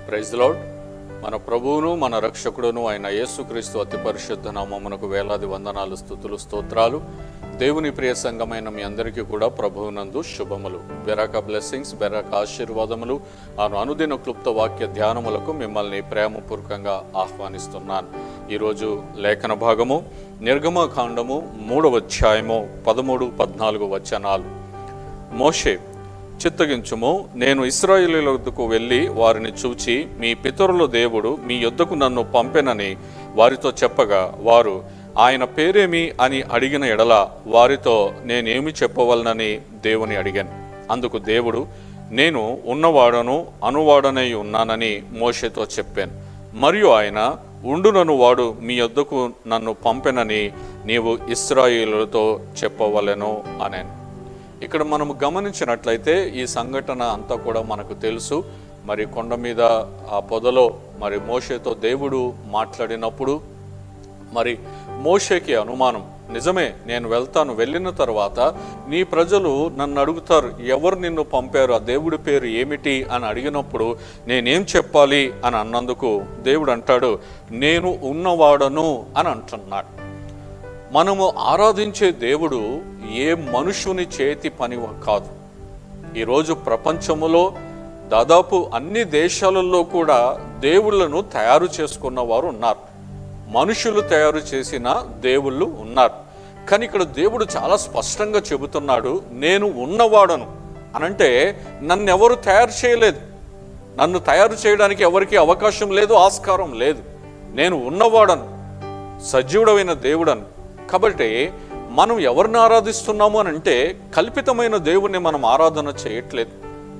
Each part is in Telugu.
Praise the lord. మన ప్రభువును మన రక్షకుడును అయిన యేసుక్రీస్తు అతి పరిశుద్ధ నామమునకు వేలాది వందనాలు, స్తుతులు, స్తోత్రాలు. దేవుని ప్రియ సంఘమైన మీ అందరికీ కూడా ప్రభువునందు శుభములు, బెరాక బ్లెస్సింగ్స్, బెరాక ఆశీర్వాదములు. అనుదిన క్లుప్త వాక్య ధ్యానములకు మిమ్మల్ని ప్రేమపూర్వకంగా ఆహ్వానిస్తున్నాను. ఈరోజు లేఖన భాగము నిర్గమకాండము 3వ అధ్యాయము 13-14 వచనాలు. మోషే, చిత్తగించుము, నేను ఇశ్రాయేలీయుల వద్దకు వెళ్ళి వారిని చూచి, మీ పితరుల దేవుడు మీ యొద్దకు నన్ను పంపెనని వారితో చెప్పగా, వారు ఆయన పేరేమి అని అడిగిన ఎడల వారితో నేనేమి చెప్పవలనని దేవుని అడిగాను. అందుకు దేవుడు, నేను ఉన్నవాడను అనువాడనై ఉన్నానని మోషేతో చెప్పాను. మరియు ఆయన, ఉండునను వాడు మీ యొద్దకు నన్ను పంపెనని నీవు ఇశ్రాయేలులతో చెప్పవలెను అనేను. ఇక్కడ మనము గమనించినట్లయితే ఈ సంఘటన అంతా కూడా మనకు తెలుసు. మరి కొండ మీద ఆ పొదలో మరి మోషేతో దేవుడు మాట్లాడినప్పుడు మరి మోషేకి అనుమానం, నిజమే నేను వెళ్తాను, వెళ్ళిన తర్వాత నీ ప్రజలు నన్ను అడుగుతారు, ఎవరు నిన్ను పంపారు, ఆ దేవుడి పేరు ఏమిటి అని అడిగినప్పుడు నేనేం చెప్పాలి అని అన్నందుకు దేవుడు అంటాడు, నేను ఉన్నవాడను అని అంటున్నాడు. మనము ఆరాధించే దేవుడు ఏ మనుషుని చేతి పని కాదు. ఈరోజు ప్రపంచములో దాదాపు అన్ని దేశాలలో కూడా దేవుళ్ళను తయారు చేసుకున్న వారు ఉన్నారు. మనుషులు తయారు చేసిన దేవుళ్ళు ఉన్నారు. కానీ ఇక్కడ దేవుడు చాలా స్పష్టంగా చెబుతున్నాడు, నేను ఉన్నవాడను అనంటే నన్ను ఎవరు తయారు చేయలేదు, నన్ను తయారు చేయడానికి ఎవరికి అవకాశం లేదు, ఆస్కారం లేదు. నేను ఉన్నవాడను, సజీవుడమైన దేవుడను. కాబట్టి మనం ఎవరిని ఆరాధిస్తున్నాము అని అంటే కల్పితమైన దేవుణ్ణి మనం ఆరాధన చేయట్లేదు.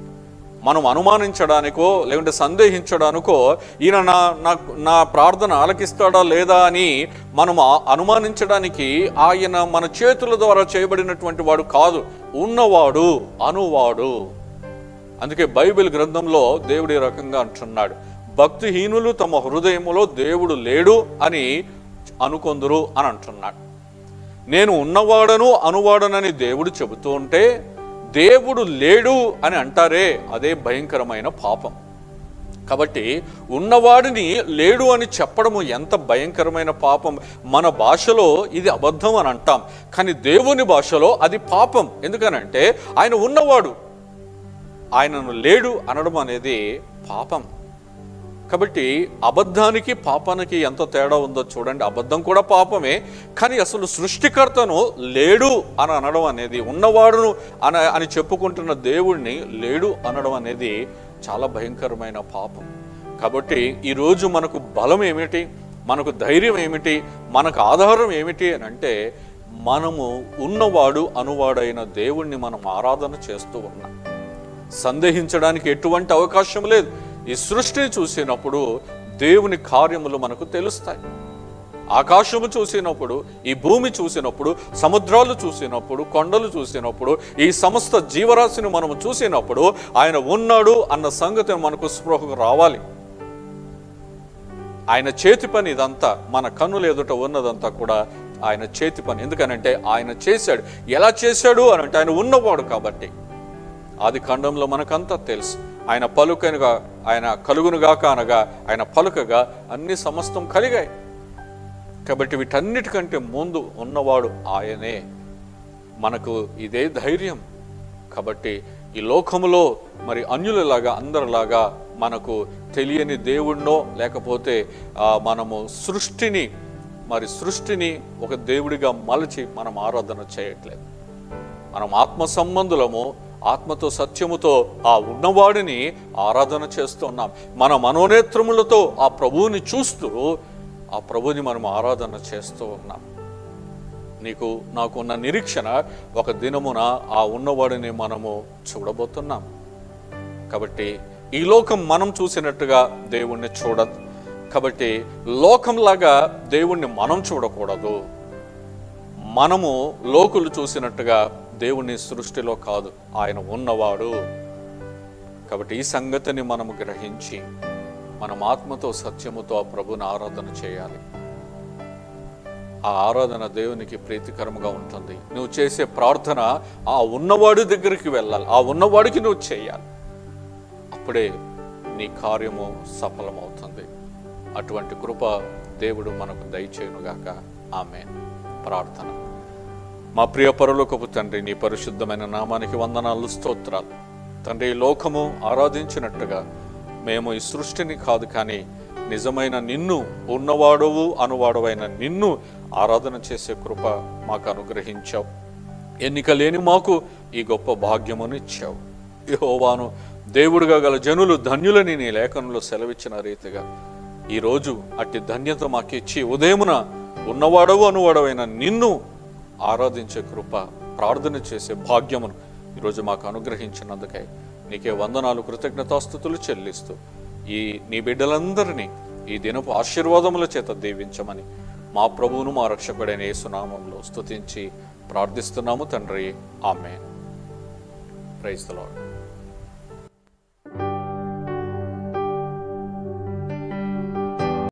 మనం అనుమానించడానికో లేకుంటే సందేహించడానికో ఈయన నా ప్రార్థన ఆలకిస్తాడా లేదా అని మనం అనుమానించడానికి ఆయన మన చేతుల ద్వారా చేయబడినటువంటి వాడు కాదు, ఉన్నవాడు, అనువాడు. అందుకే బైబిల్ గ్రంథంలో దేవుడు ఈ రకంగా అంటున్నాడు, భక్తిహీనులు తమ హృదయములో దేవుడు లేడు అని అనుకొందురు అని అంటున్నాడు. నేను ఉన్నవాడను అనువాడనని దేవుడు చెబుతూ ఉంటే దేవుడు లేడు అని అంటారే, అదే భయంకరమైన పాపం. కాబట్టి ఉన్నవాడిని లేడు అని చెప్పడము ఎంత భయంకరమైన పాపం. మన భాషలో ఇది అబద్ధం అని అంటాం, కానీ దేవుని భాషలో అది పాపం. ఎందుకనంటే ఆయన ఉన్నవాడు, ఆయనను లేడు అనడం అనేది పాపం. కాబట్టి అబద్ధానికి పాపానికి ఎంత తేడా ఉందో చూడండి. అబద్ధం కూడా పాపమే, కానీ అసలు సృష్టికర్తను లేడు అని అనడం అనేది, ఉన్నవాడును అని చెప్పుకుంటున్న దేవుడిని లేడు అనడం అనేది చాలా భయంకరమైన పాపం. కాబట్టి ఈరోజు మనకు బలం ఏమిటి, మనకు ధైర్యం ఏమిటి, మనకు ఆధారం ఏమిటి అని అంటే మనము ఉన్నవాడు అనువాడైన దేవుణ్ణి మనం ఆరాధన చేస్తూ ఉన్నాం. సందేహించడానికి ఎటువంటి అవకాశం లేదు. ఈ సృష్టిని చూసినప్పుడు దేవుని కార్యములు మనకు తెలుస్తాయి. ఆకాశము చూసినప్పుడు, ఈ భూమి చూసినప్పుడు, సముద్రాలు చూసినప్పుడు, కొండలు చూసినప్పుడు, ఈ సమస్త జీవరాశిని మనము చూసినప్పుడు ఆయన ఉన్నాడు అన్న సంగతి మనకు స్పృహకు రావాలి. ఆయన చేతి పని ఇదంతా, మన కన్నుల ఎదుట ఉన్నదంతా కూడా ఆయన చేతి పని. ఎందుకనంటే ఆయన చేశాడు. ఎలా చేశాడు అని అంటే ఆయన ఉన్నవాడు కాబట్టి. ఆది కాండంలో మనకంతా తెలుసు, ఆయన పలుకనుగా, ఆయన కలుగునుగాక అనగా ఆయన పలుకగా అన్ని సమస్తం కలిగాయి. కాబట్టి వీటన్నిటికంటే ముందు ఉన్నవాడు ఆయనే. మనకు ఇదే ధైర్యం. కాబట్టి ఈ లోకములో మరి అన్యులలాగా అందరిలాగా మనకు తెలియని దేవుణ్ణో లేకపోతే మనము సృష్టిని ఒక దేవుడిగా మలచి మనం ఆరాధన చేయట్లేదు. మనం ఆత్మ సంబంధులము, ఆత్మతో సత్యముతో ఆ ఉన్నవాడిని ఆరాధన చేస్తున్నాం. మన మనోనేత్రములతో ఆ ప్రభువుని చూస్తూ ఆ ప్రభువుని మనం ఆరాధన చేస్తూ ఉన్నాం. నాకున్న నిరీక్షణ, ఒక దినమున ఆ ఉన్నవాడిని మనము చూడబోతున్నాం. కాబట్టి ఈ లోకం మనం చూసినట్టుగా దేవుణ్ణి చూడదు. కాబట్టి లోకంలాగా దేవుణ్ణి మనం చూడకూడదు. మనము లోకులు చూసినట్టుగా దేవుని సృష్టిలో కాదు, ఆయన ఉన్నవాడు. కాబట్టి ఈ సంగతిని మనము గ్రహించి మనం ఆత్మతో సత్యముతో ఆ ప్రభుని ఆరాధన చేయాలి. ఆ ఆరాధన దేవునికి ప్రీతికరంగా ఉంటుంది. నువ్వు చేసే ప్రార్థన ఆ ఉన్నవాడి దగ్గరికి వెళ్ళాలి, ఆ ఉన్నవాడికి నువ్వు చేయాలి. అప్పుడే నీ కార్యము సఫలమవుతుంది. అటువంటి కృప దేవుడు మనకు దయచేయునుగాక. ఆమేన్. ప్రార్థన. మా ప్రియ పరలోకపు తండ్రి, నీ పరిశుద్ధమైన నామానికి వందనాలు, స్తోత్రాలు. తండ్రి, లోకము ఆరాధించినట్టుగా మేము ఈ సృష్టిని కాదు, కానీ నిజమైన నిన్ను, ఉన్నవాడవు అనువాడవైన నిన్ను ఆరాధన చేసే కృప మాకు అనుగ్రహించావు. ఎన్నిక లేని మాకు ఈ గొప్ప భాగ్యమును ఇచ్చావు. యెహోవాను దేవుడుగా గల జనులు ధన్యులని నీ లేఖనంలో సెలవిచ్చిన రీతిగా ఈరోజు అట్టి ధన్యత మాకిచ్చి ఉదయమున ఉన్నవాడవు అనువాడవైన నిన్ను ఆరాధించే కృప, ప్రార్థన చేసే భాగ్యమును ఈరోజు మాకు అనుగ్రహించినందుకై నీకే వందనాలు, కృతజ్ఞతాస్తుతులు చెల్లిస్తూ నీ బిడ్డలందరినీ ఈ దినపు ఆశీర్వాదముల చేత దీవించమని మా ప్రభువును మా రక్షకుడైన యేసు నామములో స్తుతించి ప్రార్థిస్తున్నాము తండ్రి. ఆమేన్. Praise the lord.